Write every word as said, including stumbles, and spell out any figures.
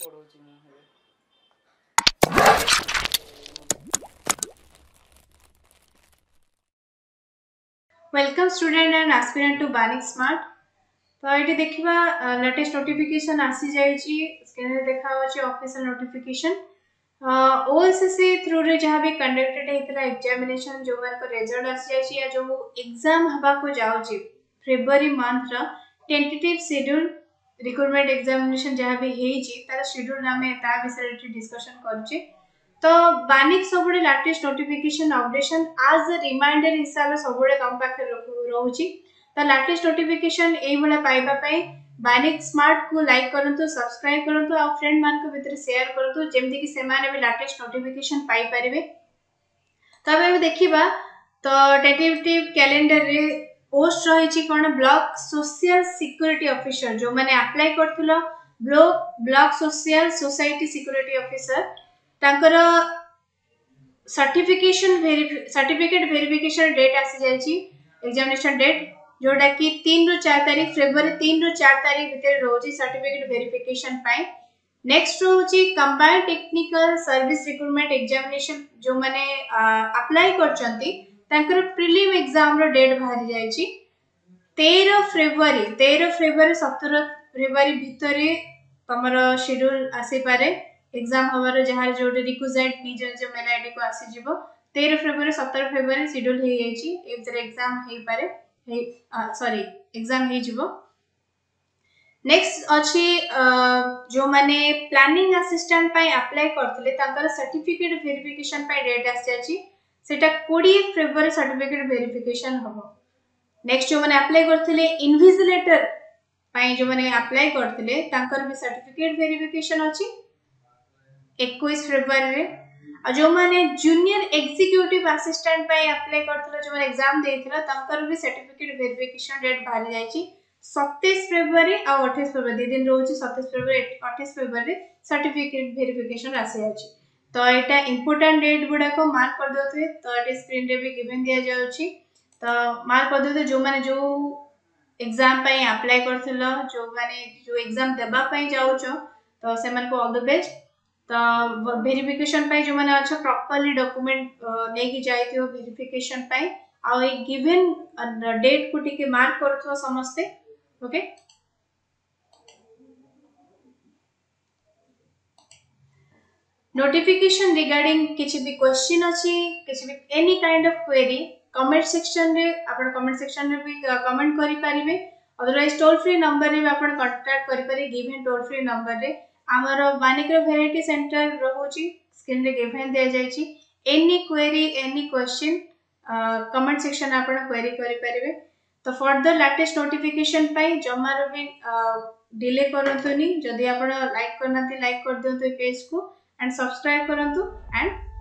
पढ़ौछि मु हेले welcome student and aspirant to Banik smart. तो ये देखा लेटेस्ट नोटिफिकेशन आसी जाइए स्क्रीन रे देखा ऑफिशियल नोटिफिकेशन ओएसएससी थ्रू रे जहाँ भी कंडक्टेड होता एग्जामिनेशन जो मान रिजल्ट आसी जाइए या जो एग्जाम हवा को जाऊँगी फेब्रुआरी मंथ रा टेंटेटिव शेड्यूल रिक्रूटमेंट एग्जामिनेशन जहाँ भी होती तार शेड्यूल आम ता विषय डिस्कशन करुचे। तो बानिक सब लेटेस्ट नोटिफिकेशन अपडेशन आज रिमाइंडर हिसाब से सब तुम पाखे रोचे। तो लेटेस्ट नोटिफिकेशन ये पाइबा बानिक स्मार्ट को लाइक करंतु सब्सक्राइब करंतु आ फ्रेंड मान को भीतर शेयर करंतु जेमती कि से माने भी लेटेस्ट नोटिफिकेशन पाई परिबे। तो अब देखिबा तो टेंटेटिव कैलेंडर रे पोस्ट रही कौन ब्लॉक सोशल सिक्योरिटी ऑफिसर जो मैंने अप्लाई करथिलो block block social society security officer तांकर सर्टिफिकेशन सर्टिफिकेट वेरिफिकेशन डेट आसी जाइए एग्जामिनेशन डेट जोटा कि तीन रु चार तारीख फेब्रुआरी तीन रु चार तारीख भितर रोजी सर्टिफिकेट वेरिफिकेशन पाए। नेक्स्ट रोजी combined technical service recruitment examination जो माने अप्लाई करचंती तांकर प्रीलिम एग्जाम रो डेट बाहरी जाइए तेरह फेब्रुआरी तेरह फेब्रुआरी सत्रह फेब्रुआरी भितर तमर शेड्यूल आसी पारे एग्जाम हमारे जहाँ जो रिक्विजिट निज निज मेल आईडी को आसी जीवो तेरह फेब्रुआरी सत्रह फेब्रुआरी शेड्यूल हो जाइए एथरे एग्जाम हे पारे सॉरी एग्जाम हे जीवो। नेक्स्ट अछि जो माने प्लानिंग असिस्टेंट पाई अप्लाई करथिले तांकर सर्टिफिकेट वेरिफिकेशन पाई डेट आसी जाछि सेटा बीस फेब्रुआरी सर्टिफिकेट वेरिफिकेशन हबो। नेक्स्ट जो मैंने अप्लाई करथिले इन्विजिलेटर पाई जो मैंने अप्लाई करथिले तांकर भी सर्टिफिकेट वेरिफिकेशन अछि इक्कीस फेब्रुआरी रे आ जो माने जूनियर एग्जीक्यूटिव असिस्टेंट पाई अप्लाई करथिले जो माने एग्जाम देथिला तांकर भी सर्टिफिकेट वेरिफिकेशन डेट बाहर जाइछि सत्ताईस फेब्रुआरी आ अट्ठाईस फेब्रुआरी दिन रोज सत्ताईस फेब्रुआरी अट्ठाईस फेब्रुआरी सर्टिफिकेट वेरिफिकेशन आसी जाइछि। तो एटा इंपोर्टेंट डेट गुडा को मार्क कर दोथे तो एटा स्क्रीन रे भी गिवन दिया जाउछि तो मार्क कर दोथे जो माने जो एग्जाम पाई अप्लाई करथिलो जो माने जो एग्जाम देबा पाई जाउछो तो से मन को ऑल द बेस्ट। तो वेरिफिकेशन पाई जो माने अच्छा प्रॉपर्ली डॉक्यूमेंट लेके जाइथियो वेरिफिकेशन पाई आ ए गिवन डेट को टिके मार्क करथो समस्ते ओके। नोटिफिकेशन रिगार्डिंग किछि भी क्वेश्चन अछि किछि भी any kind of query comment section रे आपण कमेंट सेक्शन रे भी कमेंट करि परिबे अदरवाइज टोल फ्री नंबर रे आपण कांटेक्ट करि परिबे गिवन टोल फ्री नंबर रे हमर बानिक वेराइटी सेंटर रहुची स्क्रीन रे गिवन दे जाइछि any query any question comment section आपण क्वेरी करि परिबे। तो फर्दर लेटेस्ट नोटिफिकेशन पाई जमार भी डिले करंतुनी जदि आपण लाइक करनाती लाइक कर दियंतु पेज को एंड सब्सक्राइब करंतु एंड